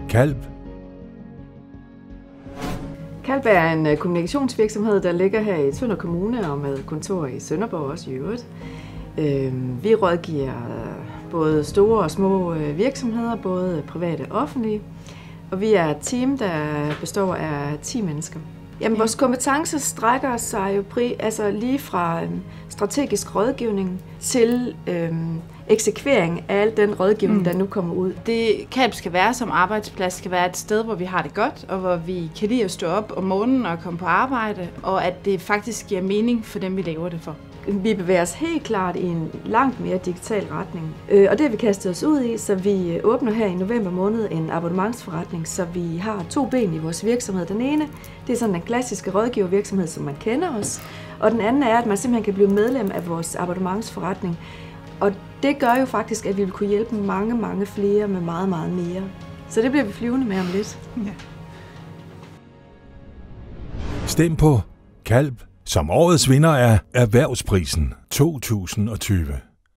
Kalb. Kalb er en kommunikationsvirksomhed, der ligger her i Tønder Kommune og med kontor i Sønderborg også i øvrigt. Vi rådgiver både store og små virksomheder, både private og offentlige. Og vi er et team, der består af 10 mennesker. Jamen, vores kompetencer strækker sig jo lige fra strategisk rådgivning til eksekvering af al den rådgivning, der nu kommer ud. Kalb skal være som arbejdsplads, skal være et sted, hvor vi har det godt, og hvor vi kan lide at stå op om morgenen og komme på arbejde, og at det faktisk giver mening for dem, vi laver det for. Vi bevæger os helt klart i en langt mere digital retning. Og det har vi kastet os ud i, så vi åbner her i november måned en abonnementsforretning, så vi har 2 ben i vores virksomhed. Den ene, det er sådan en klassiske rådgivervirksomhed, som man kender os. Og den anden er, at man simpelthen kan blive medlem af vores abonnementsforretning. Og det gør jo faktisk, at vi vil kunne hjælpe mange, mange flere med meget, meget mere. Så det bliver vi flyvende med om lidt. Ja. Stem på Kalb som årets vinder af Erhvervsprisen 2020.